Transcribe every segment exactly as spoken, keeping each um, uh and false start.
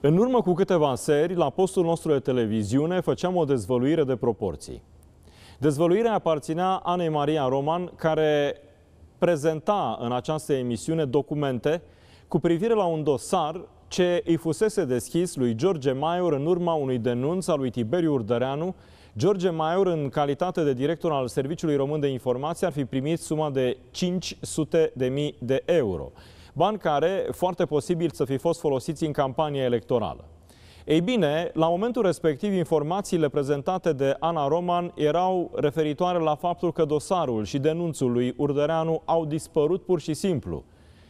În urmă cu câteva seri, la postul nostru de televiziune, făceam o dezvăluire de proporții. Dezvăluirea aparținea Anei Maria Roman, care prezenta în această emisiune documente cu privire la un dosar ce îi fusese deschis lui George Maior în urma unui denunț al lui Tiberiu Urdăreanu. George Maior, în calitate de director al Serviciului Român de Informație, ar fi primit suma de cinci sute de mii de euro. Bani care, foarte posibil, să fi fost folosiți în campanie electorală. Ei bine, la momentul respectiv, informațiile prezentate de Ana Roman erau referitoare la faptul că dosarul și denunțul lui Urdăreanu au dispărut pur și simplu.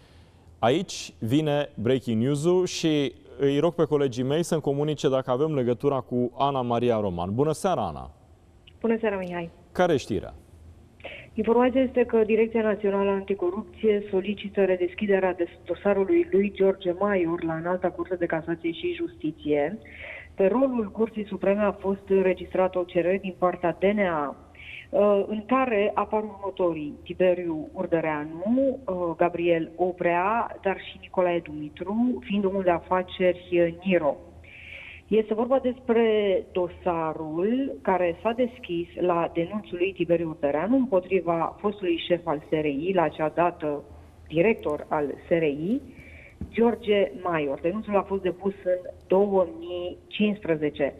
Aici vine breaking news-ul și îi rog pe colegii mei să-mi comunice dacă avem legătura cu Ana Maria Roman. Bună seara, Ana! Bună seara, Mihai! Care e știrea? Informația este că Direcția Națională Anticorupție solicită redeschiderea dosarului lui George Maior la Înalta Curte de Casație și Justiție. Pe rolul Curții Supreme a fost înregistrată o cerere din partea D N A în care apar următorii: Tiberiu Urdăreanu, Gabriel Obrea, dar și Nicolae Dumitru, fiind omul de afaceri Niro. Este vorba despre dosarul care s-a deschis la denunțul lui Tiberiu Urdăreanu împotriva fostului șef al S R I, la acea dată director al S R I, George Maior. Denunțul a fost depus în două mii cincisprezece.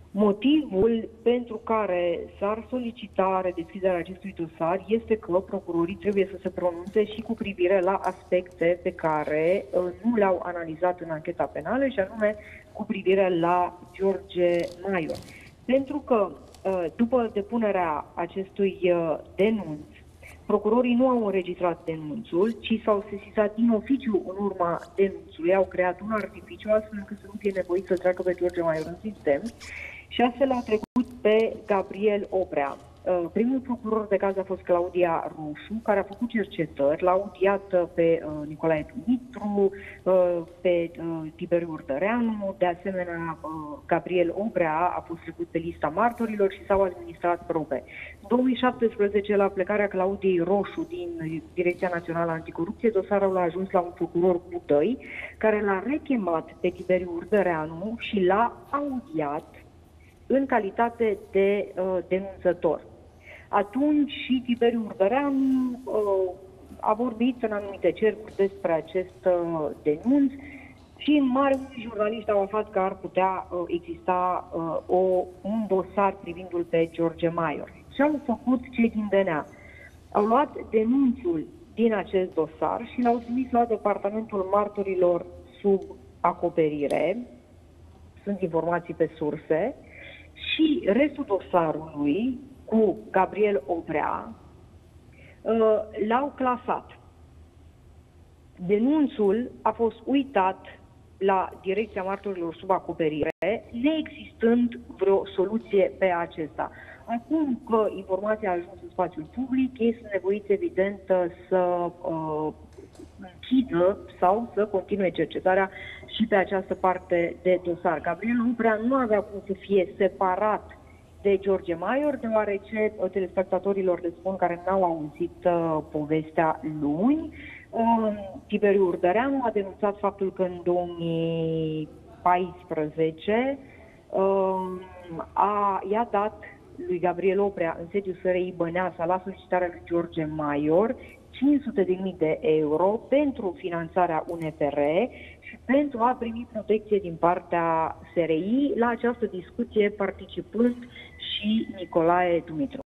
Motivul pentru care s-ar solicita redeschiderea acestui dosar este că procurorii trebuie să se pronunțe și cu privire la aspecte pe care uh, nu le-au analizat în ancheta penală, și anume cu privire la George Maior. Pentru că uh, după depunerea acestui uh, denunț, procurorii nu au înregistrat denunțul, ci s-au sesizat din oficiu în urma denunțului, au creat un artificiu astfel încât să nu fie nevoit să treacă pe George Maior în sistem și astfel a trecut pe Gabriel Obrea. Primul procuror de caz a fost Claudia Roșu, care a făcut cercetări, l-a audiat pe Nicolae Dumitru, pe Tiberiu Urdăreanu, de asemenea Gabriel Obrea a fost trecut pe lista martorilor și s-au administrat probe. În două mii șaptesprezece, la plecarea Claudiei Roșu din Direcția Națională Anticorupție, dosarul a ajuns la un procuror Budăi, care l-a rechemat pe Tiberiu Urdăreanu și l-a audiat în calitate de uh, denunțător. Atunci și Tiberiu Urdăreanu uh, a vorbit în anumite cercuri despre acest uh, denunț și în mare unii jurnaliști au aflat că ar putea uh, exista uh, o, un dosar privindu-l pe George Maior. Ce au făcut cei din D N A? Au luat denunțul din acest dosar și l-au trimis la Departamentul Martorilor sub acoperire. Sunt informații pe surse. Și restul dosarului cu Gabriel Obrea l-au clasat. Denunțul a fost uitat la Direcția Martorilor sub acoperire, neexistând vreo soluție pe acesta. Acum că informația a ajuns în spațiul public, ei sunt nevoiți, evident, să uh, închidă sau să continue cercetarea și pe această parte de dosar. Gabriel Obrea nu avea cum să fie separat de George Maior, deoarece telespectatorilor le spun care n-au auzit uh, povestea luni. Uh, Tiberiu Urdăreanu a denunțat faptul că în două mii paisprezece uh, a, i-a dat lui Gabriel Obrea în sediul S R I Băneasa, la solicitarea lui George Maior, cinci sute de mii de euro pentru finanțarea U N P R și pentru a primi protecție din partea S R I, la această discuție participând și Nicolae Dumitru.